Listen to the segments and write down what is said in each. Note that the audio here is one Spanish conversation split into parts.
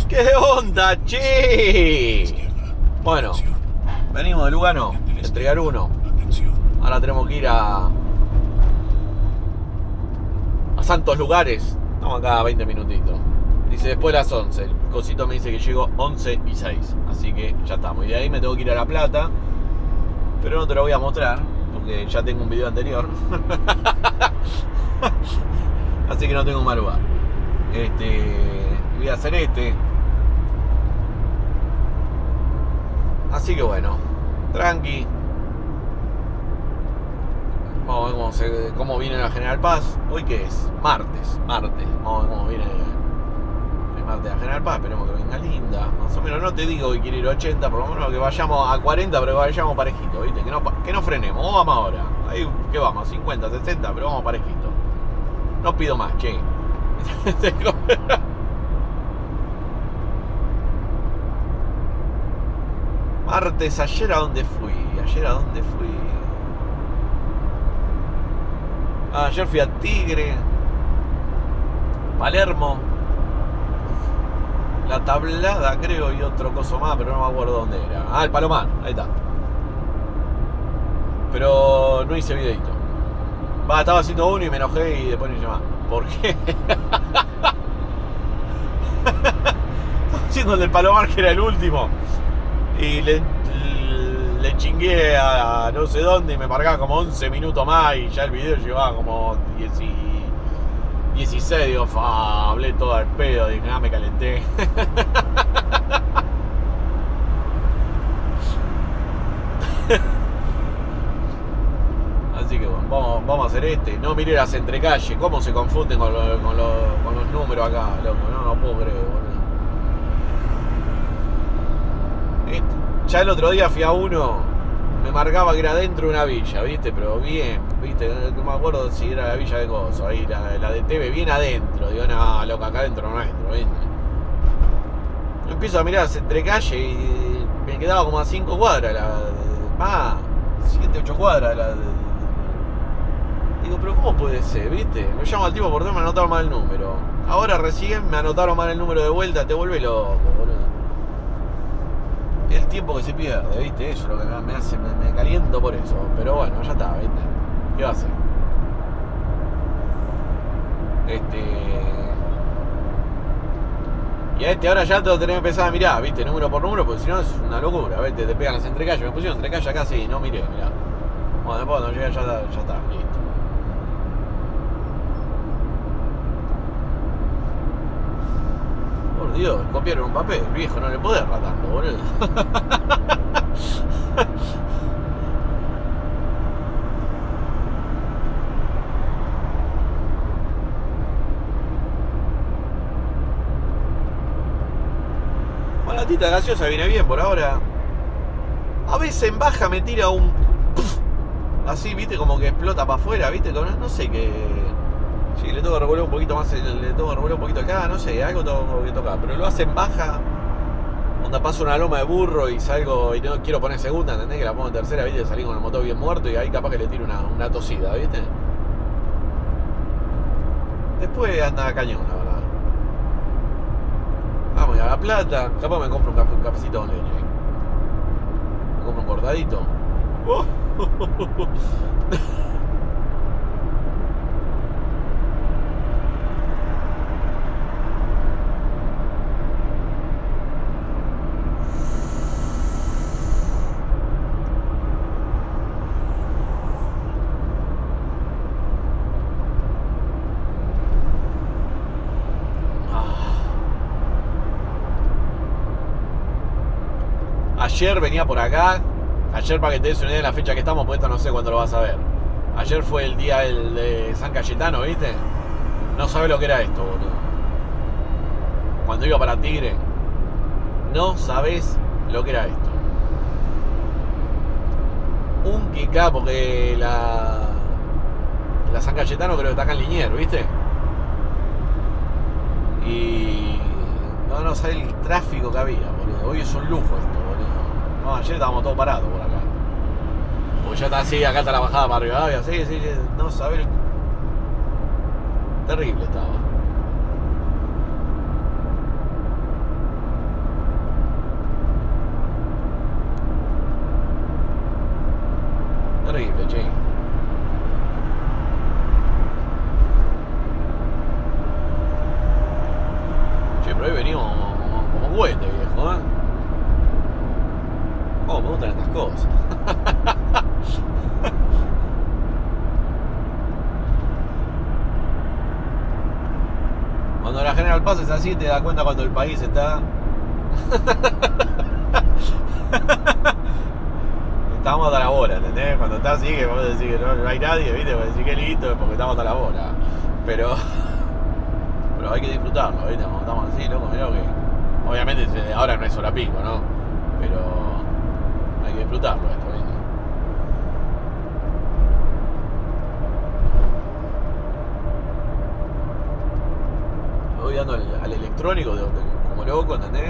¿Qué onda, che? Bueno, venimos de Lugano, entregar uno. Ahora tenemos que ir a Santos Lugares. Estamos acá a 20 minutitos. Dice después de las 11. El cosito me dice que llego 11 y 6. Así que ya estamos. Y de ahí me tengo que ir a La Plata. Pero no te lo voy a mostrar porque ya tengo un video anterior. Así que no tengo mal lugar. Voy a hacer este. Así que bueno, tranqui. Vamos a ver cómo viene la General Paz. Hoy que es martes. Vamos a ver cómo viene el martes de la General Paz. Esperemos que venga linda. Más o menos, no te digo que quiero ir a 80, por lo menos que vayamos a 40, pero que vayamos parejito, ¿viste? Que no frenemos. Vamos ahora. Ahí que vamos, 50, 60, pero vamos parejito. No pido más, che. Martes, ayer a dónde fui. Ayer fui a Tigre, Palermo, La Tablada creo y otro coso más, pero no me acuerdo dónde era. El Palomar, ahí está. Pero no hice videito. Estaba haciendo uno y me enojé y después me llamaba. ¿Por qué? Estaba haciendo el del Palomar que era el último. Y le chingué a no sé dónde y me marcaba como 11 minutos más y ya el video llevaba como 16. Digo, hablé todo al pedo, dije, me calenté. Así que bueno, vamos a hacer este. No miré las entrecalles, cómo se confunden con los números acá, loco, no puedo creer, boludo. Ya el otro día fui a uno, me marcaba que era dentro de una villa, ¿viste? Pero bien, ¿viste? No me acuerdo si era la villa de Coso, ahí la de TV, bien adentro. Digo, no, loco, acá adentro no entro, ¿viste? Empiezo a mirar entre calle y me quedaba como a 5 cuadras, 7, 8 cuadras. Digo, pero ¿cómo puede ser, viste? Me llamo al tipo por teléfono, me anotaron mal el número. Ahora recién me anotaron mal el número de vuelta, te vuelve loco, boludo. El tiempo que se pierde, ¿viste? Eso es lo que me hace, me caliento por eso. Pero bueno, ya está, ¿viste? ¿Qué va a hacer? Y a ahora ya te lo tenés que empezar a mirar, ¿viste? Número por número, porque si no es una locura, ¿viste? Te pegan las entrecalles. Me pusieron entrecalle acá, sí, no miré, mirá. Bueno, después cuando llegue ya está, listo. Por Dios, copiaron un papel, viejo, no le podés errar tanto, boludo. Bueno, la tita gaseosa viene bien por ahora. A veces en baja me tira un... así, viste, como que explota para afuera, viste, no sé qué... Sí, le tengo que revolver un poquito más, acá, no sé, algo tengo que tocar. Pero lo hace en baja, donde paso una loma de burro y salgo y no quiero poner segunda, ¿entendés? Que la pongo en tercera, viste, salí con el motor bien muerto y ahí capaz que le tiro una tosida, viste. Después anda cañón, la verdad. Vamos a La Plata, capaz me compro un cafecito con leche. Me compro un cortadito. Ayer venía por acá. Ayer, para que te des una idea de la fecha que estamos, porque esto no sé cuándo lo vas a ver. Ayer fue el día de San Cayetano, ¿viste? No sabés lo que era esto, boludo. Cuando iba para Tigre, no sabés lo que era esto. Un Kika, porque la San Cayetano creo que está acá en Liniers, ¿viste? Y no sabés el tráfico que había, boludo. Hoy es un lujo esto, boludo. No, ayer estábamos todos parados por acá. Porque ya está así, acá está la bajada para Rivadavia. Sí, no sabés. Terrible estaba. pero hoy venimos como cohete, viejo, ¿eh? Oh, me gustan estas cosas. Cuando la General Paz es así, te das cuenta cuando el país está... Estamos a la bola, ¿entendés? Cuando está así, que vos decís que no hay nadie, ¿viste? Vos decís que listo, es porque estamos a la bola. Pero hay que disfrutarlo, ¿viste? Cuando estamos así, loco, mirá que... Obviamente ahora no es hora pico, ¿no? Pero hay que disfrutarlo esto, ¿viste? Voy dando al electrónico como loco, ¿entendés?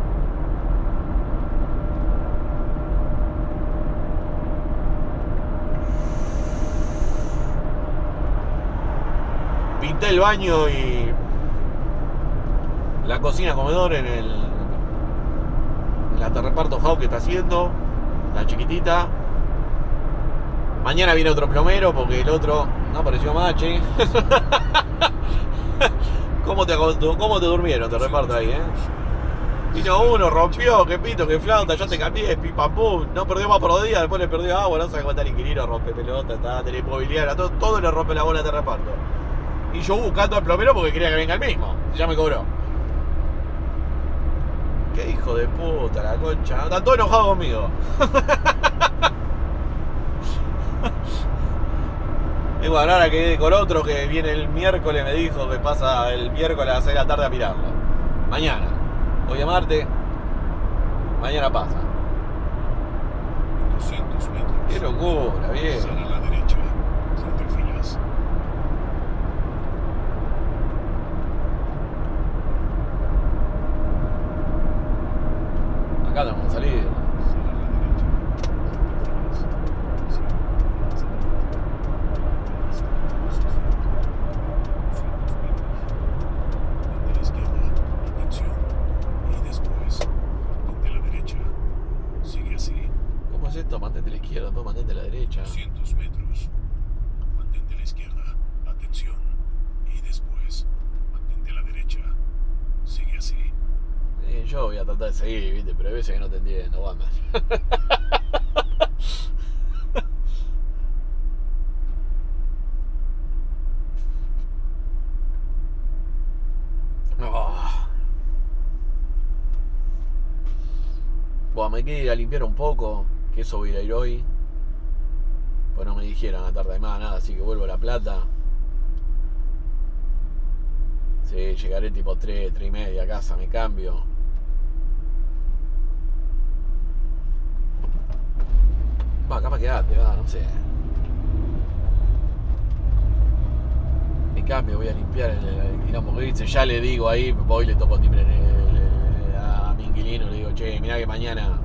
Pinté el baño y la cocina comedor en la Terreparto House que está haciendo, la chiquitita. Mañana viene otro plomero porque el otro no apareció mache. ¿Cómo te durmieron? Te reparto ahí, Vino uno, rompió, que pito, que flauta, ya te cambié, pim pam pum, no perdió más por 2 días, después le perdió agua, no sabe cómo está el inquilino, rompe pelota, está, tiene inmobiliaria, todo le rompe la bola de reparto. Y yo buscando al plomero porque quería que venga el mismo, ya me cobró. Qué hijo de puta, la concha, está todo enojado conmigo. Y bueno, ahora quedé con otro que viene el miércoles, me dijo que pasa el miércoles a las 6 de la tarde a mirarlo. Mañana. Hoy es martes. Mañana pasa. 200 metros. Qué locura, bien. Sale a la derecha. Entre filas. Acá tenemos que salir. Mantente a la izquierda, después mantente a la derecha. 200 metros. Mantente a la izquierda. Atención. Y después, mantente a la derecha. Sigue así. Yo voy a tratar de seguir, ¿viste? Pero hay veces que no te entiendo, Batman. Bueno, me quedé a limpiar un poco. Que eso voy a ir hoy. Pues no me dijeron a tarde más nada, así que vuelvo a La Plata. Sí, llegaré tipo 3 y media a casa, me cambio. Va, capaz quedate, va, no sé. Me cambio, voy a limpiar el quilombo que hice. Ya le digo ahí, voy y le toco timbre a mi inquilino, le digo, che, mirá que mañana...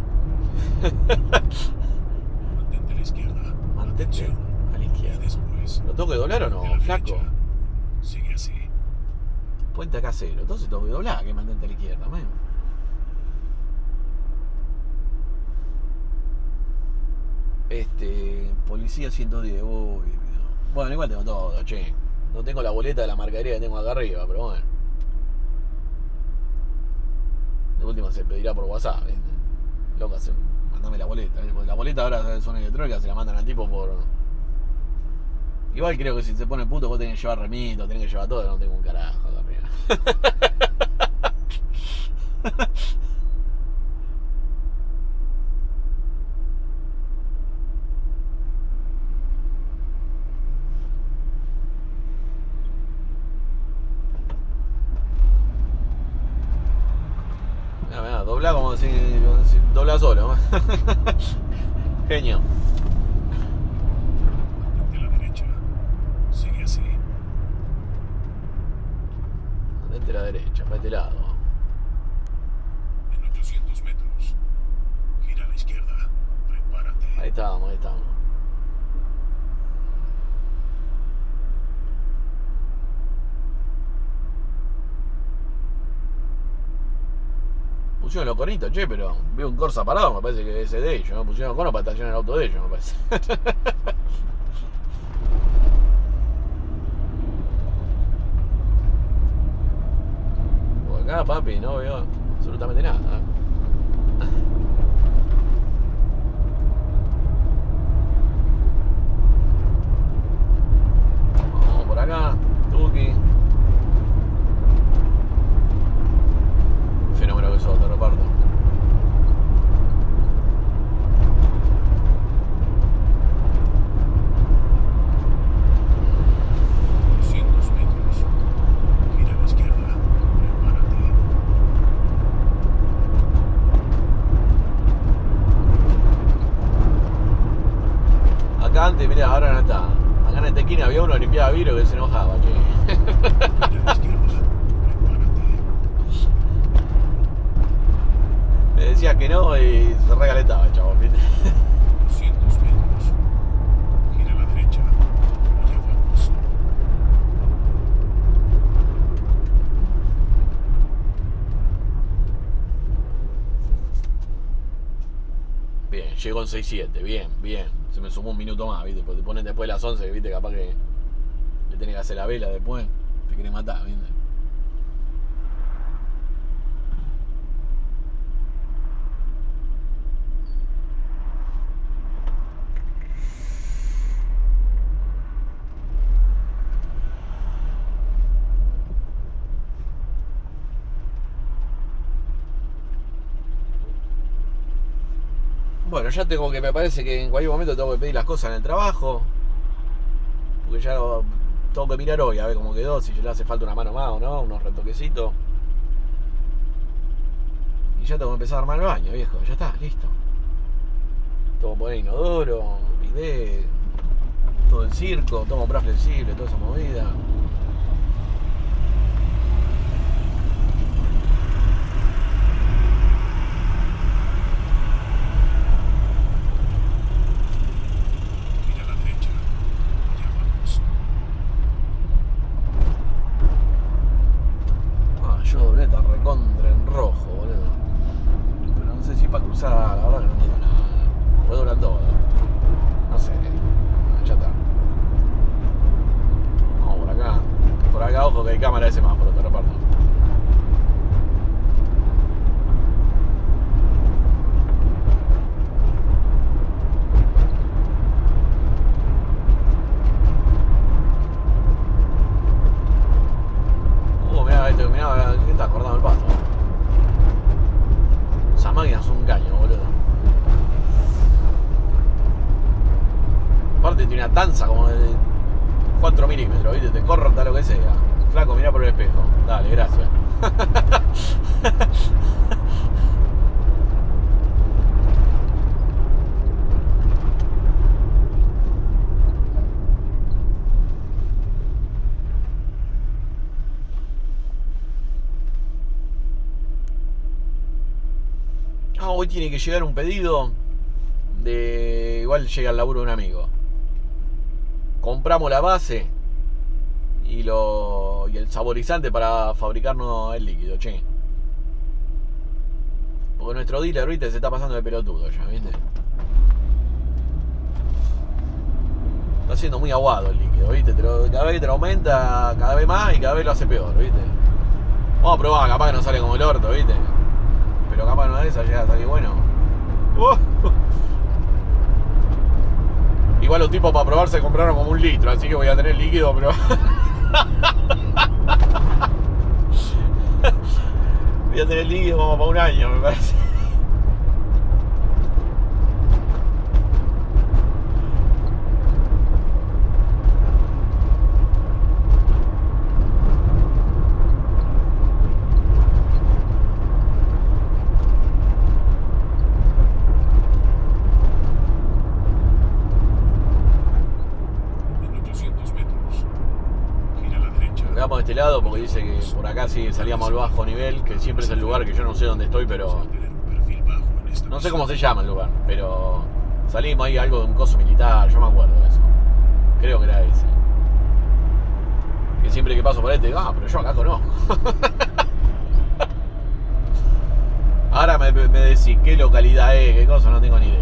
Mantente a la izquierda. Mantente a la izquierda. Después, ¿Lo tengo que doblar o no, flaco? Sigue así. Puente acá cero, entonces tengo que doblar, que mantente a la izquierda, man. Policía 110, uy. Bueno, igual tengo todo, che. No tengo la boleta de la marcaría que tengo acá arriba, pero bueno. De última se pedirá por WhatsApp, ¿viste? Loca, mandame la boleta, ¿viste? Porque la boleta ahora son electrónicas, se la mandan al tipo por... Igual creo que si se pone puto vos tenés que llevar remito, tenés que llevar todo, no tengo un carajo acá arriba. Mirá, dobla como si dobla solo. Genio. Mantente a la derecha. Sigue así. Mantente a la derecha, para este lado. En 800 metros. Gira a la izquierda. Prepárate. Ahí estamos, ahí estamos. Pusieron los cornitos, che, pero veo un Corsa parado, me parece que es ese de ellos, ¿no? Pusieron conos para estacionar el auto de ellos, me parece. Bueno, Acá, papi, no veo absolutamente nada. Vamos por acá, Tuki. Fenómeno que sos, te reparto. Antes, mirá, ahora no está. Acá en esta esquina había uno que limpiaba vidrio que se enojaba, che. Le decía que no y se regalentaba el chabón, ¿viste? 200 metros. Gira a la derecha. Allá vamos. Bien, llegó en 6-7, bien, bien. Se me sumó un minuto más, ¿viste? Porque te ponen después de las 11, ¿viste? Capaz que le tenés que hacer la vela después. Te quieren matar, ¿viste? Bueno, ya tengo que, me parece que en cualquier momento tengo que pedir las cosas en el trabajo. Porque ya tengo que mirar hoy a ver cómo quedó, si le hace falta una mano más o no, unos retoquecitos. Y ya tengo que empezar a armar el baño, viejo, ya está, listo. Tengo que poner inodoro, bidet, todo el circo, tengo que comprar flexible, toda esa movida. Recontra en rojo, boludo. Pero no sé si para cruzar, la verdad que no entiendo nada. Puedo doblar todo. No sé. Ya está. Vamos por acá. Por acá, ojo que hay cámara de semáforo, te reparto. Mirá, ¿qué está acordado el pasto? Esa máquina es un caño, boludo. Aparte tiene una tanza como de 4 milímetros, ¿viste? Te corta lo que sea. Flaco, mirá por el espejo. Dale, gracias. Hoy tiene que llegar un pedido de... Igual llega al laburo de un amigo. Compramos la base y el saborizante para fabricarnos el líquido, che. Porque nuestro dealer, ¿viste? Se está pasando de pelotudo ya, ¿viste? Está haciendo muy aguado el líquido, ¿viste? Cada vez te lo aumenta cada vez más y cada vez lo hace peor, ¿viste? Vamos a probar, capaz que no sale como el orto, ¿viste? Pero capaz no de esas llega a salir bueno. Igual los tipos para probar se compraron como 1 litro, así que voy a tener líquido, pero... voy a tener líquido como para 1 año, me parece. De este lado porque dice que por acá sí salíamos al bajo nivel, que siempre es el lugar que yo no sé dónde estoy, pero no sé cómo se llama el lugar, pero salimos ahí algo de un coso militar, yo me acuerdo de eso, creo que era ese, que siempre que paso por ahí te digo, pero yo acá conozco. Ahora me decís qué localidad es, qué cosa, no tengo ni idea.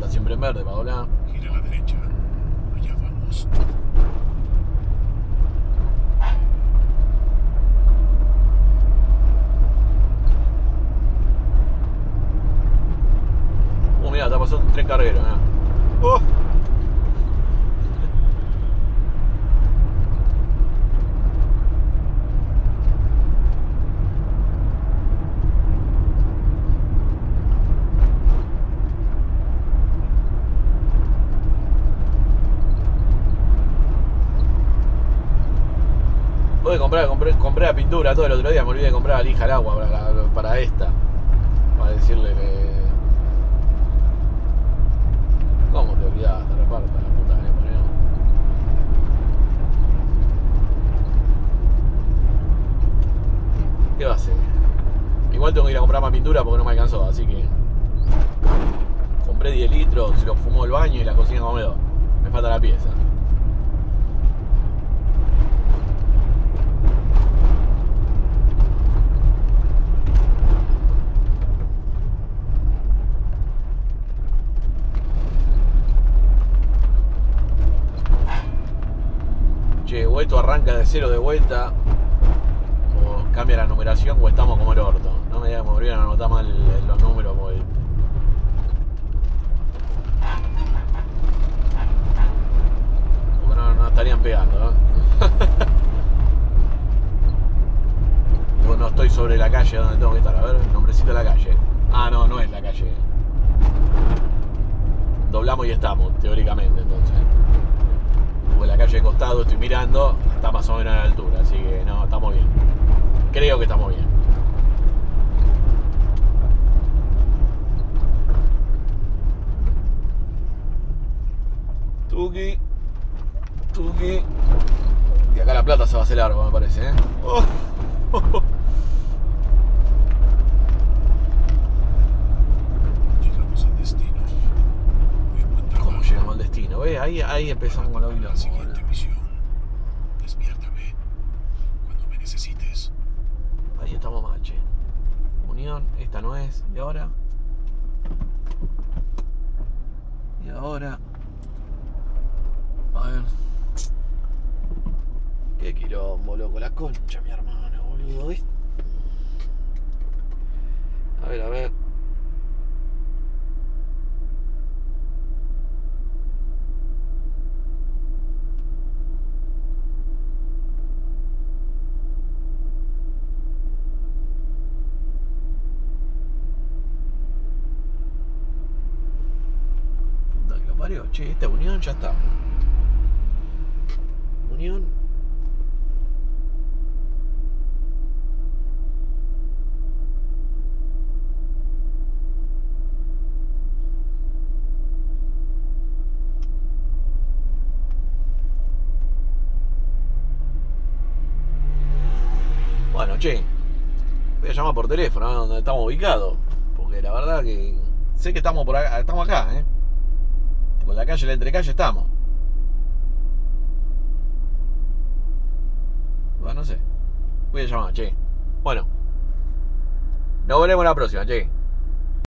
está siempre en verde, Paola. Gira a la derecha. Allá vamos. Mira, está pasando un tren carguero, ¡oh! Compré la pintura todo el otro día, me olvidé de comprar la lija al agua para esta. Para decirle que... ¿Cómo te olvidaste? Reparta la puta que le ponemos. ¿Qué va a hacer? Igual tengo que ir a comprar más pintura porque no me alcanzó, así que... Compré 10 litros, se lo fumó el baño y la cocina comedor. Me falta la pieza. O esto arranca de cero de vuelta, o cambia la numeración, o estamos como el orto. No me digan que me volvieron a anotar mal los números, porque no estarían pegando, ¿no? No estoy sobre la calle donde tengo que estar. A ver, el nombrecito de la calle. Ah, no, no es la calle. Doblamos y estamos, teóricamente, entonces. Porque la calle de costado estoy mirando, está más o menos a la altura, así que no, estamos bien. Creo que estamos bien. Tuki. Tuki. Y acá la plata se va a hacer largo, me parece, ¿eh? Oh. Llegamos al destino. ¿Cómo llegamos al destino? ¿Ves? Ahí empezamos con la vida. La siguiente misión. Despiértame cuando me necesites. Ahí estamos mal, che. Unión, esta no es. ¿Y ahora? Y ahora... A ver... Qué quilombo, loco, la concha, mi hermano, boludo. A ver, a ver. Puta que lo parió. Che, esta unión ya está. Unión. Bueno, che, voy a llamar por teléfono a ver dónde estamos ubicados. Porque la verdad que sé que estamos por acá, estamos acá, Porque en la calle, la entrecalle estamos. Bueno, no sé. Voy a llamar, che. Bueno. Nos veremos la próxima, che.